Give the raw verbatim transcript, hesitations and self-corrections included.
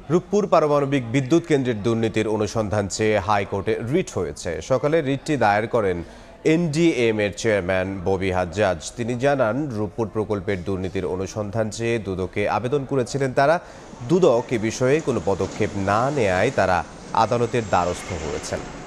রূপপুর পারমাণবিক বিদ্যুৎ কেন্দ্রের দুর্নীতির অনুসন্ধান চেয়ে হাইকোর্টে রিট হয়েছে। সকালে রিটটি দায়ের করেন এনডিএম এর চেয়ারম্যান ববি হাজ্জাজ। তিনি জানান, রূপপুর প্রকল্পের দুর্নীতির অনুসন্ধান চেয়ে দুদকে আবেদন করেছিলেন তারা। দুদক এ বিষয়ে কোনো পদক্ষেপ না নেয়ায় তারা আদালতের দ্বারস্থ হয়েছেন।